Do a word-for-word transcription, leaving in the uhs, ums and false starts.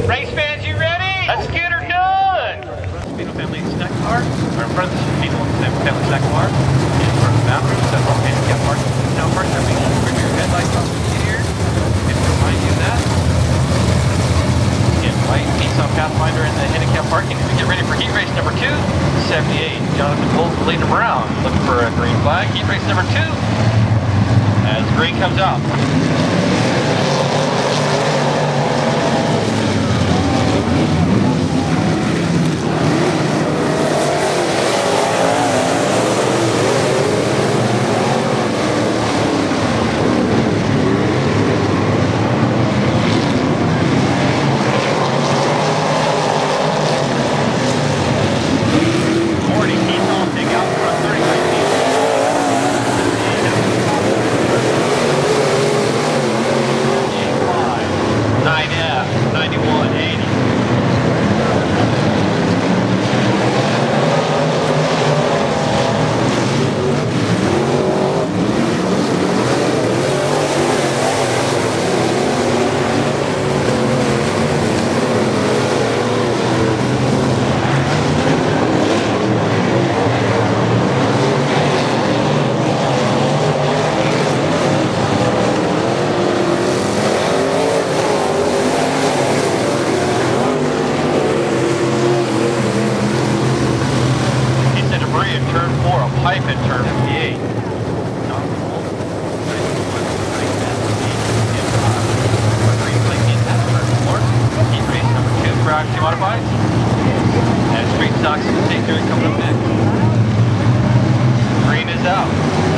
Race fans, you ready? Let's get her done! Speedo family snack bar. Or in front of the Speedo family snack bar. In front of the bathroom. That's all handicap parking. Now park there, make sure you bring your headlights off here. And remind you that. In white, Nissan Pathfinder in the handicap parking. As we get ready for heat race number two, seventy-eight, Jonathan Wolf, Lena Brown. Looking for a green flag. Heat race number two. As green comes out. Turn four, a pipe in turn fifty-eight. Heat race number two for Oxy Modifieds. And Street Stocks and State Doing coming up next. Green is out.